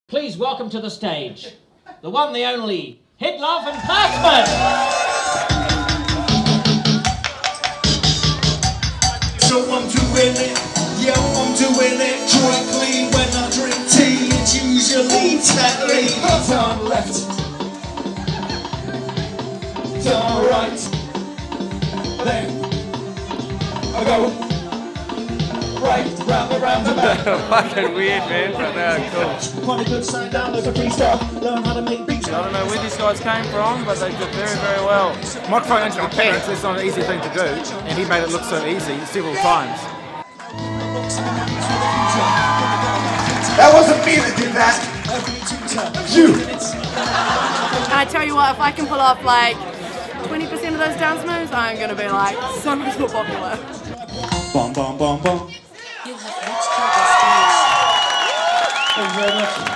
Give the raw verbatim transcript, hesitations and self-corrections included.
Please welcome to the stage, the one, the only, Hedluv Passman! So I'm doing it, yeah, I'm doing it. Drink clean when I drink tea, it's usually tightly. Turn left, turn right, then I go right, round the roundabout. Fucking weird, man, but they're cool. Quite a good sign down as a freestyle. Learn how to make beats. I don't know where these guys came from, but they did very, very well. Microphone into the pants, it's not an easy thing to do, and he made it look so easy several times. That wasn't me that did that. You. And I tell you what, if I can pull off like twenty percent of those dance moves, I'm gonna be like so much more popular. Bum bum bum bum. You have reached your destination. Thank you very much.